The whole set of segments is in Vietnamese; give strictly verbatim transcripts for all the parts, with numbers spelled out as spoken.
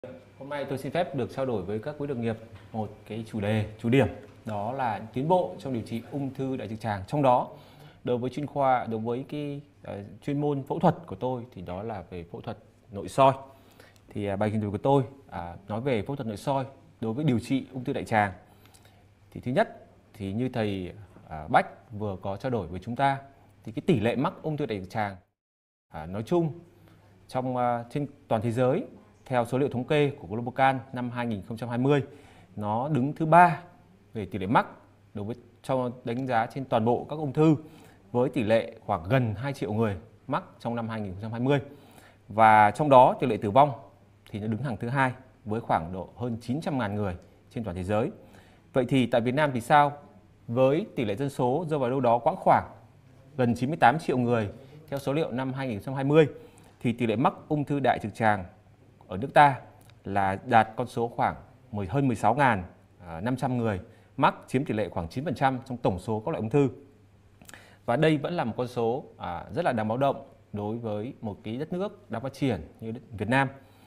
Hôm nay tôi xin phép được trao đổi với các quý đồng nghiệp một cái chủ đề, chủ điểm, đó là tiến bộ trong điều trị ung thư đại trực tràng. Trong đó, đối với chuyên khoa, đối với cái uh, chuyên môn phẫu thuật của tôi thì đó là về phẫu thuật nội soi. Thì uh, bài trình bày của tôi uh, nói về phẫu thuật nội soi đối với điều trị ung thư đại tràng. Thì thứ nhất, thì như thầy uh, Bách vừa có trao đổi với chúng ta, thì cái tỷ lệ mắc ung thư đại trực tràng uh, nói chung trong uh, trên toàn thế giới theo số liệu thống kê của Globocan năm hai nghìn không trăm hai mươi, nó đứng thứ ba về tỷ lệ mắc đối với cho đánh giá trên toàn bộ các ung thư, với tỷ lệ khoảng gần hai triệu người mắc trong năm hai nghìn không trăm hai mươi. Và trong đó tỷ lệ tử vong thì nó đứng hàng thứ hai với khoảng độ hơn chín trăm nghìn người trên toàn thế giới. Vậy thì tại Việt Nam thì sao? Với tỷ lệ dân số rơi vào đâu đó khoảng khoảng gần chín mươi tám triệu người theo số liệu năm hai nghìn không trăm hai mươi, thì tỷ lệ mắc ung thư đại trực tràng ở nước ta là đạt con số khoảng hơn mười sáu nghìn năm trăm người mắc, chiếm tỷ lệ khoảng chín phần trăm trong tổng số các loại ung thư. Và đây vẫn là một con số à, rất là đáng báo động đối với một cái đất nước đang phát triển như Việt Nam.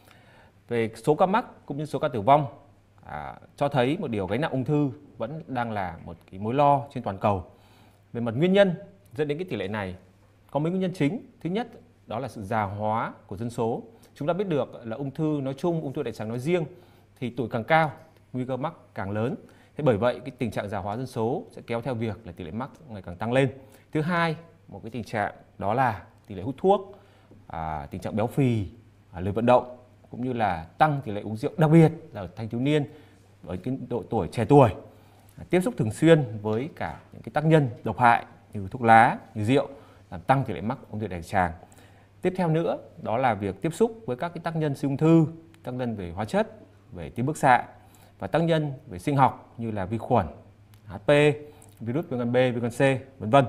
Về số ca mắc cũng như số ca tử vong à, cho thấy một điều, gánh nặng ung thư vẫn đang là một cái mối lo trên toàn cầu. Về mặt nguyên nhân dẫn đến cái tỷ lệ này có mấy nguyên nhân chính. Thứ nhất, đó là sự già hóa của dân số. Chúng ta biết được là ung thư nói chung, ung thư đại tràng nói riêng thì tuổi càng cao, nguy cơ mắc càng lớn. Thế bởi vậy cái tình trạng già hóa dân số sẽ kéo theo việc là tỷ lệ mắc ngày càng tăng lên. Thứ hai, một cái tình trạng đó là tỷ lệ hút thuốc, à, tình trạng béo phì, à, lười vận động, cũng như là tăng tỷ lệ uống rượu, đặc biệt là ở thanh thiếu niên với cái độ tuổi trẻ tuổi, à, tiếp xúc thường xuyên với cả những cái tác nhân độc hại như thuốc lá, như rượu, làm tăng tỷ lệ mắc ung thư đại tràng. Tiếp theo nữa, đó là việc tiếp xúc với các cái tác nhân sinh ung thư, tác nhân về hóa chất, về tia bức xạ và tác nhân về sinh học như là vi khuẩn, hát pê, virus viêm gan B, viêm gan C, vân vân.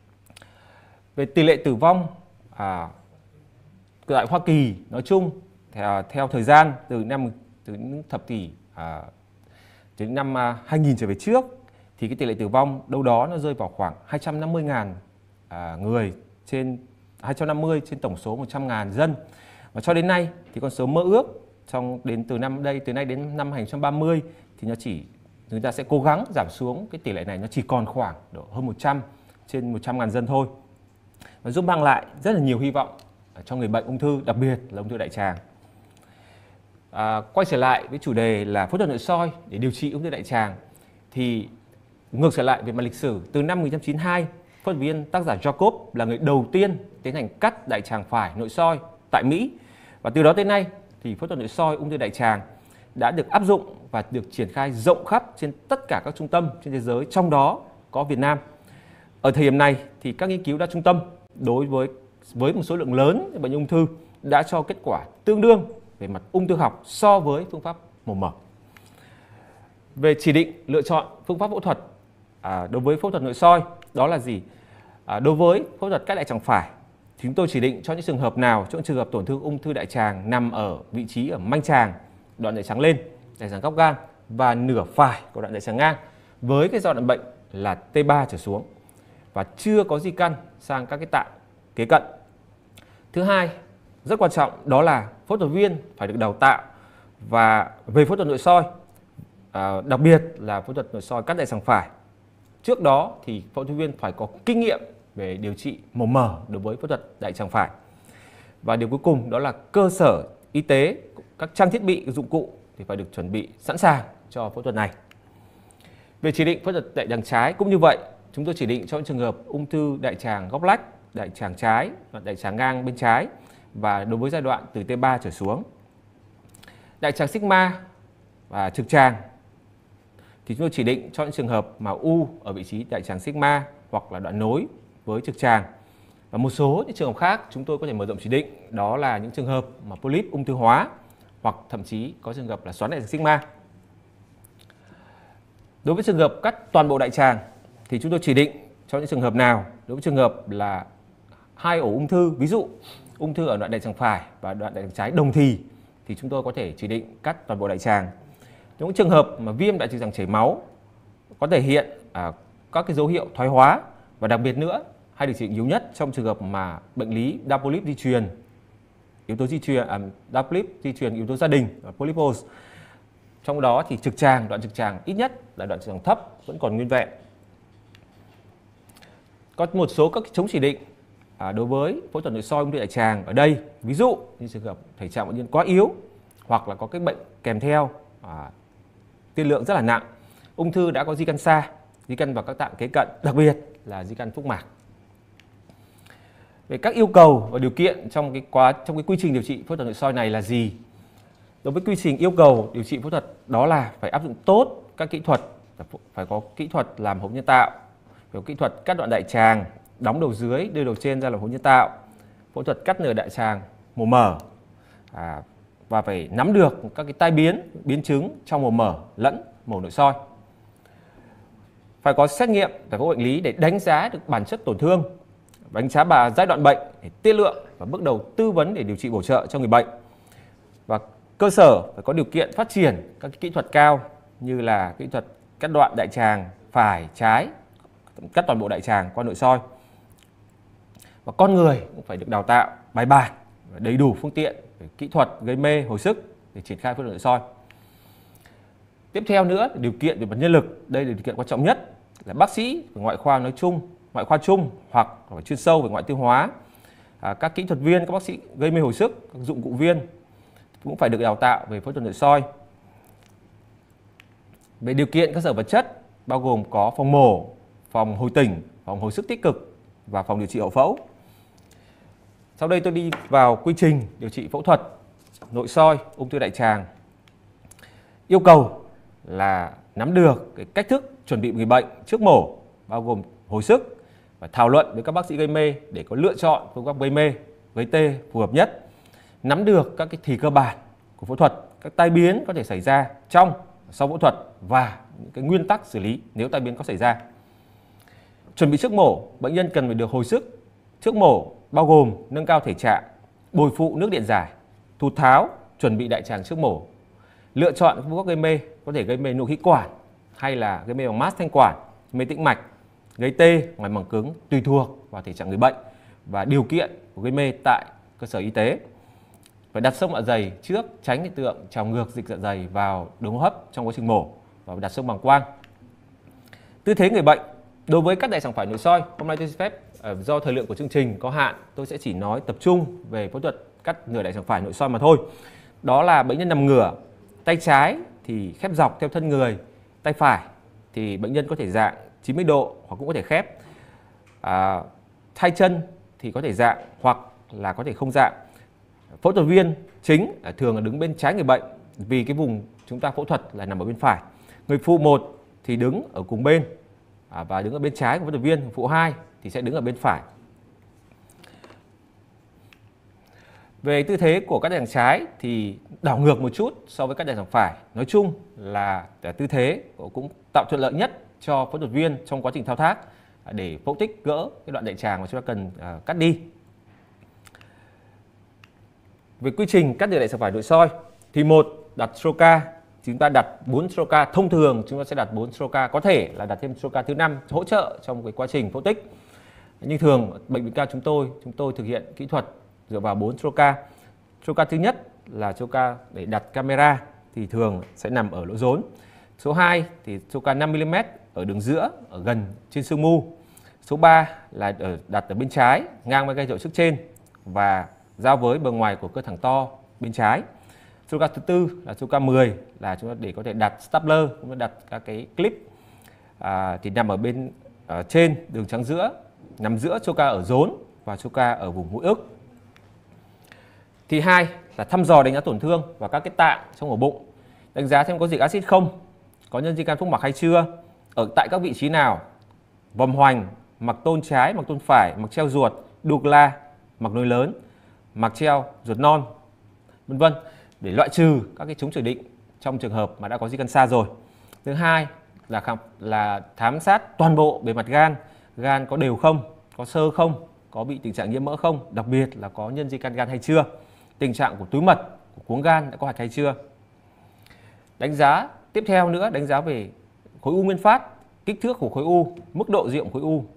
Về tỷ lệ tử vong à, tại Hoa Kỳ nói chung theo, theo thời gian từ năm từ những thập kỷ à, đến năm à, hai nghìn trở về trước, thì cái tỷ lệ tử vong đâu đó nó rơi vào khoảng hai trăm năm mươi nghìn à, người trên hai trăm năm mươi trên tổng số một trăm nghìn dân. Và cho đến nay thì con số mơ ước trong đến từ năm đây từ nay đến năm hai nghìn không trăm ba mươi thì nó chỉ chúng ta sẽ cố gắng giảm xuống cái tỷ lệ này, nó chỉ còn khoảng độ hơn một trăm trên một trăm nghìn dân thôi. Và giúp mang lại rất là nhiều hy vọng cho người bệnh ung thư, đặc biệt là ung thư đại tràng. À, quay trở lại với chủ đề là phẫu thuật nội soi để điều trị ung thư đại tràng, thì ngược trở lại về mặt lịch sử, từ năm một nghìn chín trăm chín mươi hai, phẫu thuật viên tác giả Jacob là người đầu tiên tiến hành cắt đại tràng phải nội soi tại Mỹ. Và từ đó tới nay thì phẫu thuật nội soi ung thư đại tràng đã được áp dụng và được triển khai rộng khắp trên tất cả các trung tâm trên thế giới, trong đó có Việt Nam. Ở thời điểm này thì các nghiên cứu đa trung tâm đối với với một số lượng lớn bệnh ung thư đã cho kết quả tương đương về mặt ung thư học so với phương pháp mổ mở. Về chỉ định lựa chọn phương pháp phẫu thuật à, đối với phẫu thuật nội soi đó là gì? À, đối với phẫu thuật cắt đại tràng phải thì chúng tôi chỉ định cho những trường hợp nào, cho những trường hợp tổn thương ung thư đại tràng nằm ở vị trí ở manh tràng, đoạn đại tràng lên, đại tràng góc gan và nửa phải của đoạn đại tràng ngang, với cái giai đoạn bệnh là T ba trở xuống và chưa có di căn sang các cái tạng kế cận. Thứ hai, rất quan trọng, đó là phẫu thuật viên phải được đào tạo và về phẫu thuật nội soi, à, đặc biệt là phẫu thuật nội soi cắt đại tràng phải. Trước đó thì phẫu thuật viên phải có kinh nghiệm về điều trị mổ mở đối với phẫu thuật đại tràng phải. Và điều cuối cùng đó là cơ sở y tế, các trang thiết bị, dụng cụ thì phải được chuẩn bị sẵn sàng cho phẫu thuật này. Về chỉ định phẫu thuật đại tràng trái cũng như vậy, chúng tôi chỉ định cho những trường hợp ung thư đại tràng góc lách, đại tràng trái, đại tràng ngang bên trái và đối với giai đoạn từ T ba trở xuống. Đại tràng sigma và trực tràng thì chúng tôi chỉ định cho những trường hợp mà u ở vị trí đại tràng sigma hoặc là đoạn nối với trực tràng. Và một số những trường hợp khác chúng tôi có thể mở rộng chỉ định, đó là những trường hợp mà polyp ung thư hóa hoặc thậm chí có trường hợp là xoắn đại tràng sigma. Đối với trường hợp cắt toàn bộ đại tràng thì chúng tôi chỉ định cho những trường hợp nào? Đối với trường hợp là hai ổ ung thư, ví dụ ung thư ở đoạn đại tràng phải và đoạn đại tràng trái đồng thì thì chúng tôi có thể chỉ định cắt toàn bộ đại tràng. Những trường hợp mà viêm đại trực tràng chảy máu có thể hiện à, các cái dấu hiệu thoái hóa, và đặc biệt nữa hay được chỉ định nhiều nhất trong trường hợp mà bệnh lý đa polyp di truyền yếu tố di truyền, à, đa polyp di truyền yếu tố gia đình và polypose. Trong đó thì trực tràng, đoạn trực tràng ít nhất là đoạn trực tràng thấp vẫn còn nguyên vẹn. Có một số các chống chỉ định à, đối với phẫu thuật nội soi ung thư đại tràng ở đây, ví dụ như trường hợp thể trạng bệnh nhân quá yếu hoặc là có cái bệnh kèm theo à, tiên lượng rất là nặng, ung thư đã có di căn xa, di căn vào các tạng kế cận, đặc biệt là di căn phúc mạc. Về các yêu cầu và điều kiện trong cái quá trong cái quy trình điều trị phẫu thuật nội soi này là gì? Đối với quy trình yêu cầu điều trị phẫu thuật đó là phải áp dụng tốt các kỹ thuật, phải có kỹ thuật làm hố nhân tạo, phải có kỹ thuật cắt đoạn đại tràng, đóng đầu dưới, đưa đầu trên ra làm hố nhân tạo, phẫu thuật cắt nửa đại tràng, mổ mở, à, và phải nắm được các cái tai biến, biến chứng trong mổ mở lẫn mổ nội soi. Phải có xét nghiệm, phải có bệnh lý để đánh giá được bản chất tổn thương, đánh giá bà giai đoạn bệnh để tiên lượng và bước đầu tư vấn để điều trị bổ trợ cho người bệnh. Và cơ sở phải có điều kiện phát triển các kỹ thuật cao như là kỹ thuật cắt đoạn đại tràng phải, trái, cắt toàn bộ đại tràng qua nội soi. Và con người cũng phải được đào tạo bài bản, đầy đủ phương tiện, kỹ thuật gây mê, hồi sức để triển khai phẫu thuật nội soi. Tiếp theo nữa, điều kiện về mặt nhân lực, đây là điều kiện quan trọng nhất, là bác sĩ về ngoại khoa nói chung, ngoại khoa chung hoặc chuyên sâu về ngoại tiêu hóa, à, các kỹ thuật viên, các bác sĩ gây mê hồi sức, các dụng cụ viên cũng phải được đào tạo về phẫu thuật nội soi. Về điều kiện cơ sở vật chất bao gồm có phòng mổ, phòng hồi tỉnh, phòng hồi sức tích cực và phòng điều trị hậu phẫu. Sau đây tôi đi vào quy trình điều trị phẫu thuật nội soi ung thư đại tràng. Yêu cầu là nắm được cái cách thức chuẩn bị người bệnh trước mổ, bao gồm hồi sức và thảo luận với các bác sĩ gây mê để có lựa chọn phương pháp gây mê, gây tê phù hợp nhất. Nắm được các cái thì cơ bản của phẫu thuật, các tai biến có thể xảy ra trong sau phẫu thuật và những cái nguyên tắc xử lý nếu tai biến có xảy ra. Chuẩn bị trước mổ, bệnh nhân cần phải được hồi sức trước mổ, bao gồm nâng cao thể trạng, bồi phụ nước điện giải, thụt tháo, chuẩn bị đại tràng trước mổ. Lựa chọn phương pháp gây mê có thể gây mê nội khí quản hay là gây mê bằng mass thanh quản, mê tĩnh mạch, gây tê ngoài màng cứng tùy thuộc vào thể trạng người bệnh và điều kiện của gây mê tại cơ sở y tế. Phải đặt xông dạ dày trước, tránh hiện tượng trào ngược dịch dạ dày vào đường hô hấp trong quá trình mổ, và đặt xông bàng quang. Tư thế người bệnh đối với cắt đại tràng phải nội soi, hôm nay tôi xin phép do thời lượng của chương trình có hạn, tôi sẽ chỉ nói tập trung về phẫu thuật cắt nửa đại tràng phải nội soi mà thôi. Đó là bệnh nhân nằm ngửa, tay trái thì khép dọc theo thân người, tay phải thì bệnh nhân có thể dạng chín mươi độ hoặc cũng có thể khép. À, hai chân thì có thể dạng hoặc là có thể không dạng. Phẫu thuật viên chính là thường là đứng bên trái người bệnh vì cái vùng chúng ta phẫu thuật là nằm ở bên phải. Người phụ một thì đứng ở cùng bên à, và đứng ở bên trái của phẫu thuật viên, phụ hai thì sẽ đứng ở bên phải. Về tư thế của cắt đại tràng trái thì đảo ngược một chút so với cắt đại tràng phải. Nói chung là tư thế cũng tạo thuận lợi nhất cho phẫu thuật viên trong quá trình thao tác để phẫu tích gỡ cái đoạn đại tràng mà chúng ta cần uh, cắt đi. Về quy trình cắt nửa đại tràng phải nội soi thì một, đặt stroca, chúng ta đặt bốn stroca, thông thường chúng ta sẽ đặt bốn stroca, có thể là đặt thêm stroca thứ năm hỗ trợ trong cái quá trình phẫu tích. Nhưng thường bệnh viện ca chúng tôi chúng tôi thực hiện kỹ thuật dựa vào bốn stroca. Stroca thứ nhất là stroca để đặt camera thì thường sẽ nằm ở lỗ rốn. Số hai thì stroca năm mi li mét ở đường giữa, ở gần trên xương mu. Số ba là ở, đặt ở bên trái, ngang với gây chậu trước trên và giao với bờ ngoài của cơ thẳng to bên trái. Stroca thứ tư là stroca mười, là chúng ta để có thể đặt stapler, cũng như đặt các cái clip à, thì nằm ở bên ở trên đường trắng giữa, nằm giữa stroca ở rốn và stroca ở vùng mũi ức. Thì hai là thăm dò đánh giá tổn thương và các cái tạng trong ổ bụng, đánh giá xem có dịch axit không, có nhân di căn phúc mạc hay chưa, ở tại các vị trí nào, vòm hoành, mạc tôn trái, mạc tôn phải, mạc treo ruột, douglas, mạc nối lớn, mạc treo ruột non, vân vân, để loại trừ các cái chống chỉ định trong trường hợp mà đã có di căn xa rồi. Thứ hai là khám, là thám sát toàn bộ bề mặt gan, gan có đều không, có xơ không, có bị tình trạng nhiễm mỡ không, đặc biệt là có nhân di căn gan hay chưa, tình trạng của túi mật, của cuống gan đã có hạch hay chưa. Đánh giá tiếp theo nữa, đánh giá về khối u nguyên phát, kích thước của khối u, mức độ rộng khối u,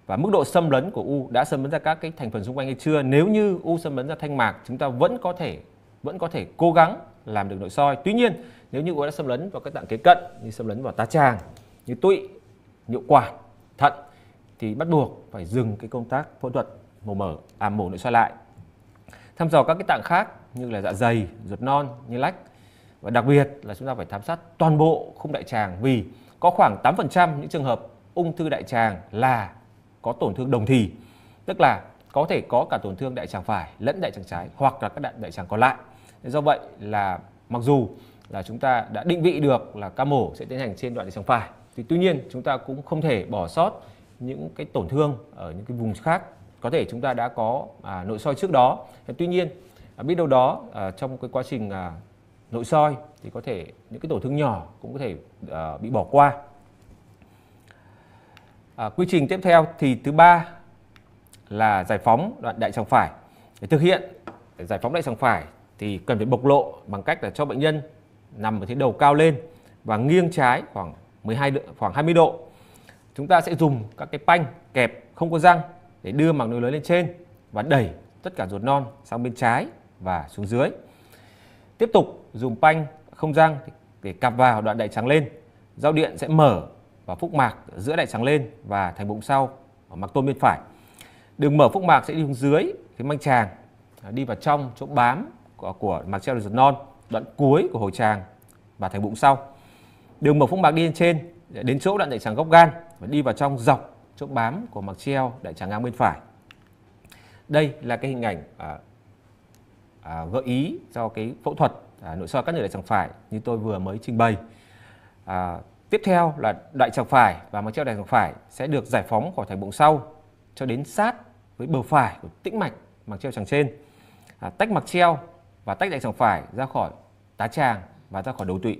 và mức độ xâm lấn của u đã xâm lấn ra các cái thành phần xung quanh hay chưa. Nếu như u xâm lấn ra thanh mạc, chúng ta vẫn có thể vẫn có thể cố gắng làm được nội soi. Tuy nhiên, nếu như u đã xâm lấn vào các tạng kế cận như xâm lấn vào tá tràng, như tụy, niệu quản, thận thì bắt buộc phải dừng cái công tác phẫu thuật mổ mở, à mổ nội soi lại. Thăm dò các cái tạng khác như là dạ dày, ruột non, như lách, và đặc biệt là chúng ta phải thám sát toàn bộ khung đại tràng, vì có khoảng tám phần trăm những trường hợp ung thư đại tràng là có tổn thương đồng thì, tức là có thể có cả tổn thương đại tràng phải lẫn đại tràng trái hoặc là các đại đại tràng còn lại. Do vậy là mặc dù là chúng ta đã định vị được là ca mổ sẽ tiến hành trên đoạn đại tràng phải, thì tuy nhiên chúng ta cũng không thể bỏ sót những cái tổn thương ở những cái vùng khác. Có thể chúng ta đã có à, nội soi trước đó, tuy nhiên à, biết đâu đó à, trong cái quá trình à, nội soi thì có thể những cái tổn thương nhỏ cũng có thể à, bị bỏ qua. À, quy trình tiếp theo thì thứ ba là giải phóng đoạn đại tràng phải. Để thực hiện để giải phóng đại tràng phải thì cần phải bộc lộ bằng cách là cho bệnh nhân nằm ở thế đầu cao lên và nghiêng trái khoảng mười hai độ, khoảng hai mươi độ. Chúng ta sẽ dùng các cái panh kẹp không có răng để đưa màng nối lớn lên trên và đẩy tất cả ruột non sang bên trái và xuống dưới. Tiếp tục dùng panh không răng để cặp vào đoạn đại tràng lên. Dao điện sẽ mở vào phúc mạc giữa đại tràng lên và thành bụng sau ở mặt tôn bên phải. Đường mở phúc mạc sẽ đi xuống dưới cái manh tràng, đi vào trong chỗ bám của, của mạc treo ruột non, đoạn cuối của hồi tràng và thành bụng sau. Đường mở phúc mạc đi lên trên đến chỗ đoạn đại tràng gốc gan và đi vào trong dọc chỗ bám của mạc treo đại tràng ngang bên phải. Đây là cái hình ảnh à, à, gợi ý cho cái phẫu thuật à, nội soi cắt nhựa đại tràng phải như tôi vừa mới trình bày. À, tiếp theo là đại tràng phải và mạc treo đại tràng phải sẽ được giải phóng khỏi thành bụng sau cho đến sát với bờ phải của tĩnh mạch mạc treo tràng trên, à, tách mạc treo và tách đại tràng phải ra khỏi tá tràng và ra khỏi đầu tụy.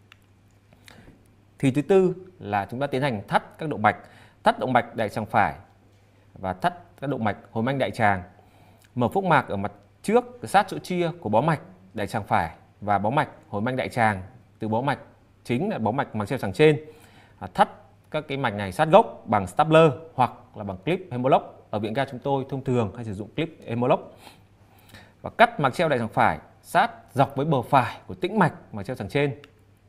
Thì thứ tư là chúng ta tiến hành thắt các động mạch, thắt động mạch đại tràng phải và thắt các động mạch hồi manh đại tràng, mở phúc mạc ở mặt trước sát chỗ chia của bó mạch đại tràng phải và bó mạch hồi manh đại tràng từ bó mạch chính là bó mạch mạc treo tràng trên, à, thắt các cái mạch này sát gốc bằng stapler hoặc là bằng clip Hem-o-lok. Ở viện ca chúng tôi thông thường hay sử dụng clip Hem-o-lok và cắt mạc treo đại tràng phải sát dọc với bờ phải của tĩnh mạch mạc treo tràng trên.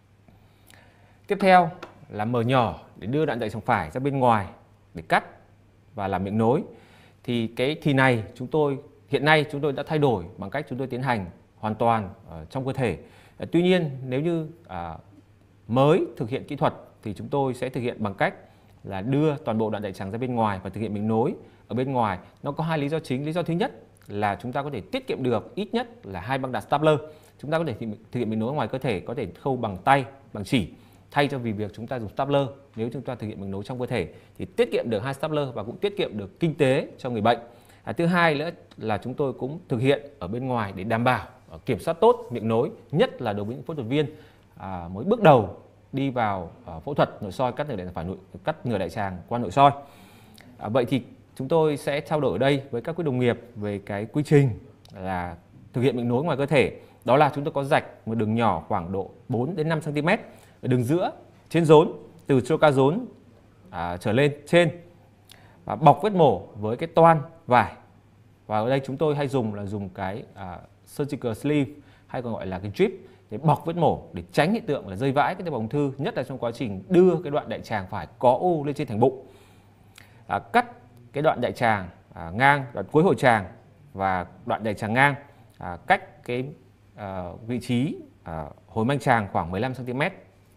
Tiếp theo là mở nhỏ để đưa đoạn đại tràng phải ra bên ngoài để cắt và làm miệng nối. Thì cái thì này chúng tôi hiện nay chúng tôi đã thay đổi bằng cách chúng tôi tiến hành hoàn toàn ở trong cơ thể. À, tuy nhiên nếu như à, mới thực hiện kỹ thuật thì chúng tôi sẽ thực hiện bằng cách là đưa toàn bộ đoạn đại tràng ra bên ngoài và thực hiện miệng nối ở bên ngoài. Nó có hai lý do chính. Lý do thứ nhất là chúng ta có thể tiết kiệm được ít nhất là hai băng đạn stapler. Chúng ta có thể thực hiện miệng nối ngoài cơ thể, có thể khâu bằng tay, bằng chỉ, thay cho vì việc chúng ta dùng stapler. Nếu chúng ta thực hiện miệng nối trong cơ thể thì tiết kiệm được hai stapler và cũng tiết kiệm được kinh tế cho người bệnh. À, thứ hai nữa là chúng tôi cũng thực hiện ở bên ngoài để đảm bảo kiểm soát tốt miệng nối, nhất là đối với những phẫu thuật viên à, mới bước đầu đi vào uh, phẫu thuật nội soi cắt nhựa đại tràng phải nội cắt nhựa đại tràng qua nội soi. À, vậy thì chúng tôi sẽ trao đổi ở đây với các quý đồng nghiệp về cái quy trình là thực hiện miệng nối ngoài cơ thể. Đó là chúng tôi có rạch một đường nhỏ khoảng độ bốn đến năm xăng ti mét ở đường giữa trên rốn từ troca rốn à, trở lên trên và bọc vết mổ với cái toan vải. Và ở đây chúng tôi hay dùng là dùng cái à, surgical sleeve hay còn gọi là cái drip để bọc vết mổ để tránh hiện tượng là rơi vãi cái tế bào ung thư, nhất là trong quá trình đưa cái đoạn đại tràng phải có u lên trên thành bụng. À, cắt cái đoạn đại tràng à, ngang, đoạn cuối hồi tràng và đoạn đại tràng ngang à, cách cái à, vị trí à, hồi manh tràng khoảng mười lăm xăng ti mét.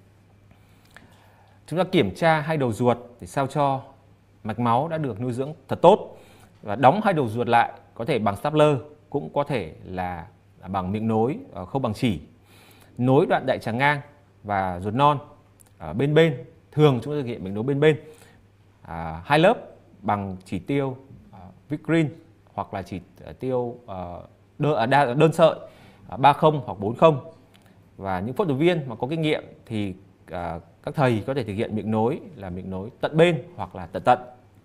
Chúng ta kiểm tra hai đầu ruột để sao cho mạch máu đã được nuôi dưỡng thật tốt và đóng hai đầu ruột lại, có thể bằng stapler, cũng có thể là bằng miệng nối không bằng chỉ. Nối đoạn đại tràng ngang và ruột non ở bên bên, thường chúng ta thực hiện miệng nối bên bên à, hai lớp bằng chỉ tiêu uh, Vicrin hoặc là chỉ tiêu uh, đơn, đa, đơn sợi uh, ba mươi hoặc bốn mươi. Và những phẫu thuật viên mà có kinh nghiệm thì uh, các thầy có thể thực hiện miệng nối là miệng nối tận bên hoặc là tận tận.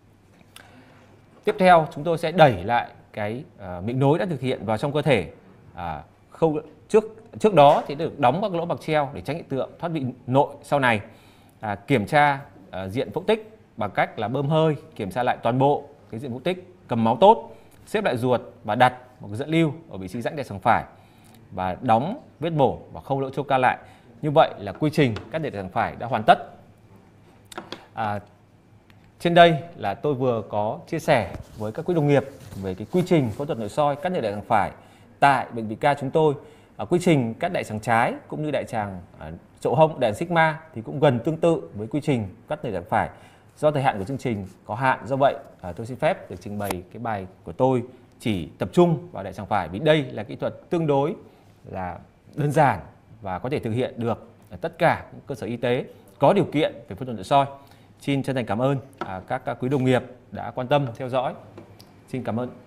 Tiếp theo chúng tôi sẽ đẩy lại cái uh, miệng nối đã thực hiện vào trong cơ thể. Uh, không trước trước đó thì được đóng các lỗ mạc treo để tránh hiện tượng thoát vị nội sau này. À, kiểm tra uh, diện phẫu tích bằng cách là bơm hơi, kiểm tra lại toàn bộ cái diện phẫu tích, cầm máu tốt, xếp lại ruột và đặt một cái dẫn lưu ở vị trí rãnh đại tràng phải và đóng vết mổ và khâu lỗ troca lại. Như vậy là quy trình cắt đại tràng phải đã hoàn tất. À, trên đây là tôi vừa có chia sẻ với các quý đồng nghiệp về cái quy trình phẫu thuật nội soi cắt đại tràng phải tại bệnh viện ca chúng tôi. À, quy trình cắt đại tràng trái cũng như đại tràng à, chậu hông, đại tràng sigma thì cũng gần tương tự với quy trình cắt đại tràng phải. Do thời hạn của chương trình có hạn, do vậy à, tôi xin phép được trình bày cái bài của tôi chỉ tập trung vào đại tràng phải, vì đây là kỹ thuật tương đối là đơn giản và có thể thực hiện được ở tất cả những cơ sở y tế có điều kiện về phẫu thuật nội soi. Xin chân thành cảm ơn à, các, các quý đồng nghiệp đã quan tâm theo dõi. Xin cảm ơn.